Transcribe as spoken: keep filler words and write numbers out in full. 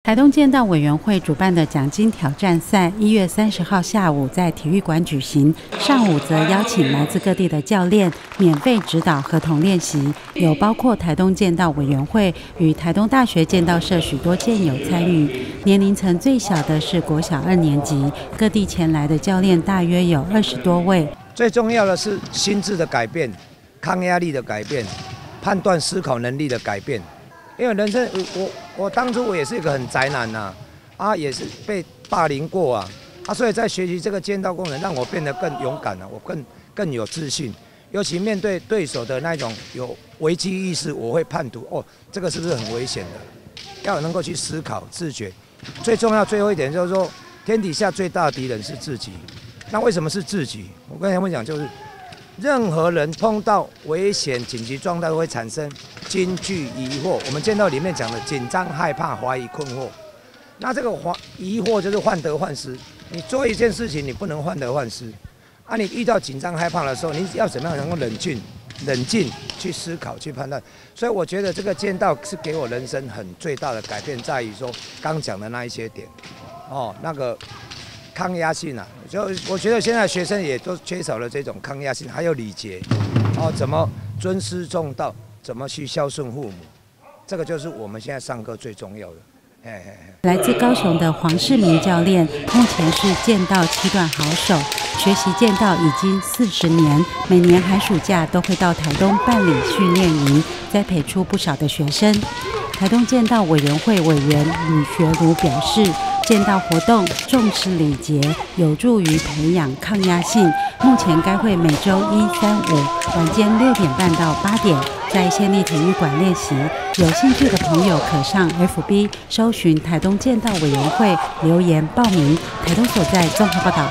台东剑道委员会主办的奖金挑战赛，一月三十号下午在体育馆举行，上午则邀请来自各地的教练免费指导合同练习，有包括台东剑道委员会与台东大学剑道社许多剑友参与。年龄层最小的是国小二年级，各地前来的教练大约有二十多位。 最重要的是心智的改变、抗压力的改变、判断思考能力的改变。因为人生，我我当初我也是一个很宅男呐、啊，啊也是被霸凌过啊，啊所以在学习这个剑道功能，让我变得更勇敢了、啊，我更更有自信。尤其面对对手的那种有危机意识，我会判读哦，这个是不是很危险的？要能够去思考、自觉。最重要最后一点就是说，天底下最大的敌人是自己。那为什么是自己？我跟他们讲就是。任何人碰到危险、紧急状态都会产生惊惧、疑惑。我们剑道里面讲的紧张、害怕、怀疑、困惑。那这个怀疑惑就是患得患失。你做一件事情，你不能患得患失。啊，你遇到紧张、害怕的时候，你要怎么样能够冷静、冷静去思考、去判断？所以我觉得这个剑道是给我人生很最大的改变，在于说刚讲的那一些点。哦，那个。抗压性啊，就我觉得现在学生也都缺少了这种抗压性，还有礼节，哦，怎么尊师重道，怎么去孝顺父母，这个就是我们现在上课最重要的。嘿嘿嘿。 来自高雄的黄世明教练，目前是剑道七段好手，学习剑道已经四十年，每年寒暑假都会到台东办理训练营，栽培出不少的学生。台东剑道委员会委员李学儒表示，剑道活动重视礼节，有助于培养抗压性。目前该会每周一、三、五晚间六点半到八点在县立体育馆练习。有兴趣的朋友可上 F B 搜寻台东剑道委员会留言报名。台东所在综合报道。